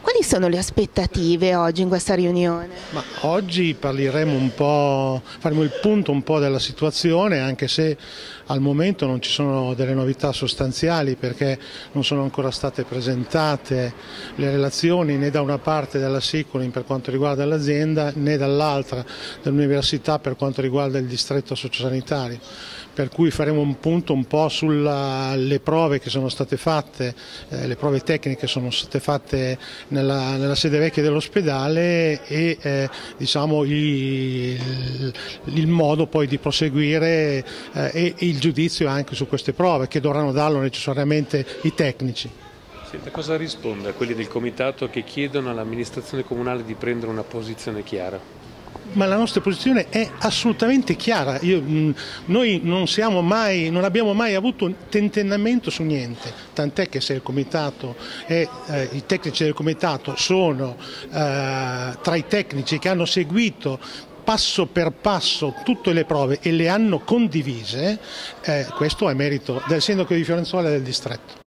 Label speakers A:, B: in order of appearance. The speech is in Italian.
A: Quali sono le aspettative oggi in questa riunione?
B: Ma oggi parleremo un po', faremo il punto un po' della situazione, anche se al momento non ci sono delle novità sostanziali perché non sono ancora state presentate le relazioni né da una parte della Siculim per quanto riguarda l'azienda né dall'altra dell'università per quanto riguarda il distretto sociosanitario. Per cui faremo un punto un po' sulle prove che sono state fatte, le prove tecniche sono state fatte nella sede vecchia dell'ospedale e diciamo il modo poi di proseguire e il giudizio anche su queste prove che dovranno darlo necessariamente i tecnici.
C: Senta, cosa risponde a quelli del comitato che chiedono all'amministrazione comunale di prendere una posizione chiara?
B: Ma la nostra posizione è assolutamente chiara. Noi non abbiamo mai avuto un tentennamento su niente, tant'è che se il comitato e i tecnici del comitato sono tra i tecnici che hanno seguito passo per passo tutte le prove e le hanno condivise, questo è merito del sindaco di Fiorenzuola e del distretto.